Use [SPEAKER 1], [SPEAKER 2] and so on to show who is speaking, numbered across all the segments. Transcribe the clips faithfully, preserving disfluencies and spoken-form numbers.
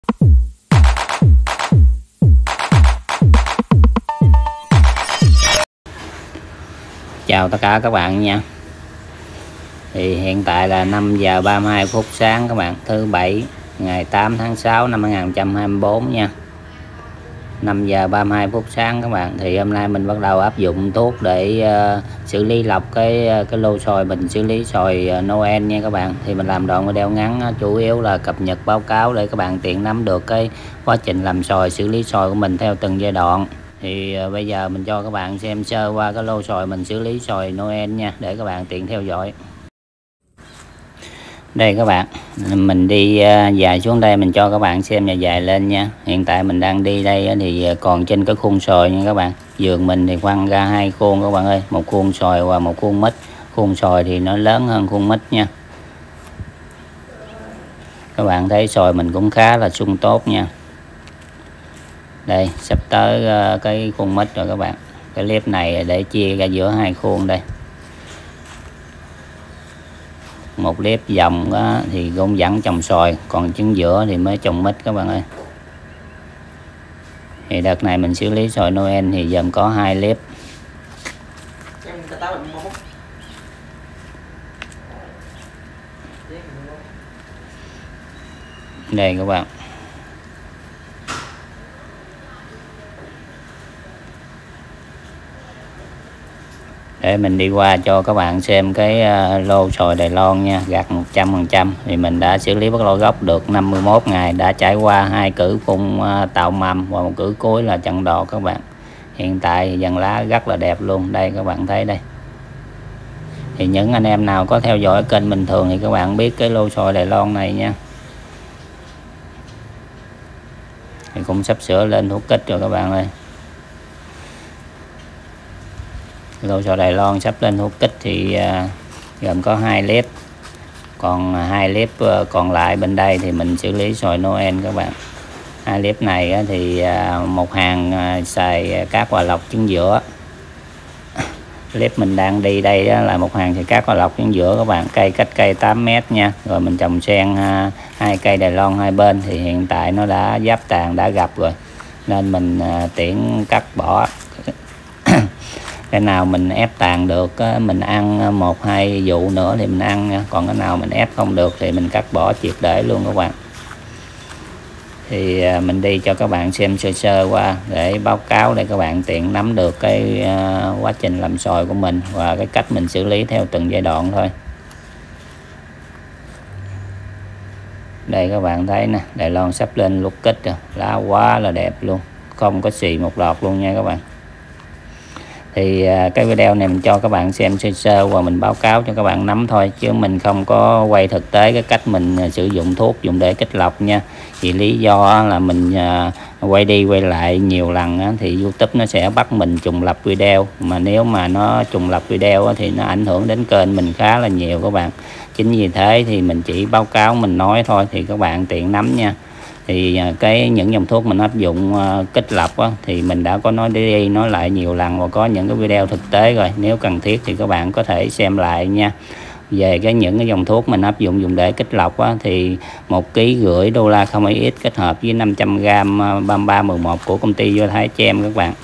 [SPEAKER 1] Chào tất cả các bạn nha. Thì hiện tại là năm giờ ba mươi hai phút sáng các bạn, thứ bảy ngày tám tháng sáu năm hai nghìn không trăm hai mươi tư nha. năm giờ ba mươi hai phút sáng các bạn. Thì hôm nay mình bắt đầu áp dụng thuốc để uh, xử lý lọc cái cái lô xoài mình, xử lý xoài uh, Noel nha các bạn. Thì mình làm đoạn video ngắn uh, chủ yếu là cập nhật báo cáo để các bạn tiện nắm được cái quá trình làm xoài, xử lý xoài của mình theo từng giai đoạn. Thì uh, bây giờ mình cho các bạn xem sơ qua cái lô xoài mình xử lý xoài Noel nha, để các bạn tiện theo dõi. Đây các bạn, mình đi uh, dài xuống đây mình cho các bạn xem dài dài lên nha. Hiện tại mình đang đi đây uh, thì còn trên cái khuôn xoài nha các bạn. Vườn mình thì khoan ra hai khuôn các bạn ơi, một khuôn xoài và một khuôn mít. Khuôn xoài thì nó lớn hơn khuôn mít nha. Các bạn thấy xoài mình cũng khá là sung tốt nha. Đây sắp tới uh, cái khuôn mít rồi các bạn. Cái clip này để chia ra giữa hai khuôn đây. Một clip dòng đó, thì cũng vẫn trồng xoài, còn chân giữa thì mới trồng mít các bạn ơi. Thì đợt này mình xử lý xoài Noel thì dần có hai clip. Đây các bạn. Để mình đi qua cho các bạn xem cái lô xoài Đài Loan nha, gặt một trăm phần trăm. Thì mình đã xử lý bắt lô gốc được năm mươi mốt ngày, đã trải qua hai cử phun tạo mầm và một cử cuối là chặn đọt các bạn. Hiện tại dàn lá rất là đẹp luôn, đây các bạn thấy đây. Thì những anh em nào có theo dõi kênh bình thường thì các bạn biết cái lô xoài Đài Loan này nha. Thì cũng sắp sửa lên thuốc kích rồi các bạn ơi. Lô xoài Đài Loan sắp lên thuốc kích thì uh, gồm có hai clip, còn hai clip uh, còn lại bên đây thì mình xử lý xoài Noel các bạn. Hai clip này uh, thì uh, một hàng uh, xài cát hòa lọc trứng giữa. Clip mình đang đi đây uh, là một hàng xài cát hòa lọc trứng giữa các bạn, cây cách cây tám mét nha. Rồi mình trồng xen uh, hai cây Đài Loan hai bên, thì hiện tại nó đã giáp tàn, đã gặp rồi nên mình uh, tiện cắt bỏ. Cái nào mình ép tàn được mình ăn một hai vụ nữa thì mình ăn, còn cái nào mình ép không được thì mình cắt bỏ triệt để luôn các bạn. Thì mình đi cho các bạn xem sơ sơ qua để báo cáo để các bạn tiện nắm được cái quá trình làm xoài của mình và cái cách mình xử lý theo từng giai đoạn thôi. Đây các bạn thấy nè, Đài Loan sắp lên lục kích rồi, lá quá là đẹp luôn, không có xì một đọt luôn nha các bạn. Thì cái video này mình cho các bạn xem sơ sơ và mình báo cáo cho các bạn nắm thôi, chứ mình không có quay thực tế cái cách mình sử dụng thuốc dùng để kích lọc nha. Vì lý do là mình quay đi quay lại nhiều lần thì YouTube nó sẽ bắt mình trùng lập video, mà nếu mà nó trùng lập video thì nó ảnh hưởng đến kênh mình khá là nhiều các bạn. Chính vì thế thì mình chỉ báo cáo mình nói thôi thì các bạn tiện nắm nha. Thì cái những dòng thuốc mình áp dụng uh, kích lọc á, thì mình đã có nói đi nói lại nhiều lần và có những cái video thực tế rồi. Nếu cần thiết thì các bạn có thể xem lại nha. Về cái những cái dòng thuốc mình áp dụng dùng để kích lọc á, thì một ký rưỡi đô la không ít kết hợp với năm trăm gam ba mươi ba mười một của công ty Do Thái Chem các bạn.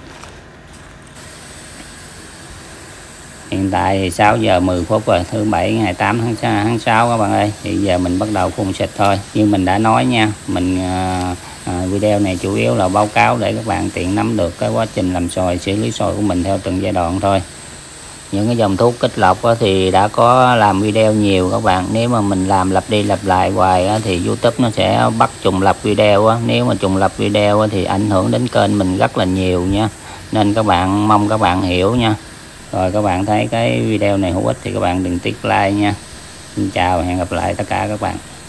[SPEAKER 1] Hiện tại thì sáu giờ mười phút rồi, thứ bảy ngày tám tháng sáu các bạn ơi. Thì giờ mình bắt đầu phun xịt thôi. Như mình đã nói nha, mình à, à, video này chủ yếu là báo cáo để các bạn tiện nắm được cái quá trình làm xoài, xử lý xoài của mình theo từng giai đoạn thôi. Những cái dòng thuốc kích lọc thì đã có làm video nhiều các bạn. Nếu mà mình làm lặp đi lặp lại hoài thì YouTube nó sẽ bắt trùng lập video. Nếu mà trùng lập video thì ảnh hưởng đến kênh mình rất là nhiều nha. Nên các bạn mong các bạn hiểu nha. Rồi các bạn thấy cái video này hữu ích thì các bạn đừng tiếc like nha. Xin chào và hẹn gặp lại tất cả các bạn.